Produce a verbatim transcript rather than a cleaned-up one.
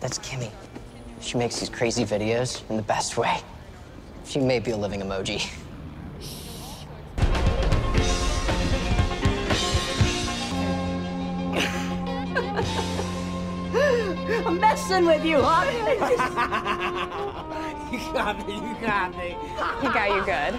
That's Kimmy. She makes these crazy videos in the best way. She may be a living emoji. I'm messing with you, huh? You got me, you got me. He got you good.